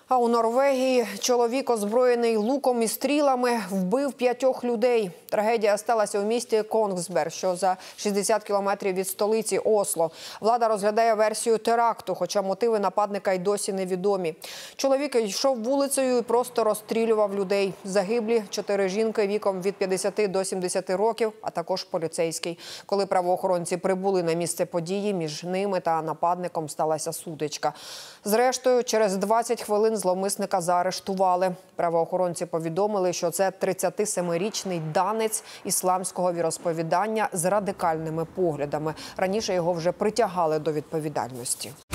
А у Норвегії чоловік, озброєний луком і стрілами, вбив 5 людей. Трагедія сталася у місті Конгсберг, що за 60 кілометрів від столиці Осло. Влада розглядає версію теракту, хоча мотиви нападника й досі невідомі. Чоловік йшов вулицею і просто розстрілював людей. Загиблі 4 жінки віком від 50 до 70 років, а також поліцейський. Коли правоохоронці прибули на місце події, між ними та нападником сталася сутичка. Зрештою, через 20 хвилин зловмисника заарештували. Правоохоронці повідомили, що це 37-річний данець ісламського віросповідання з радикальними поглядами. Раніше його вже притягали до відповідальності.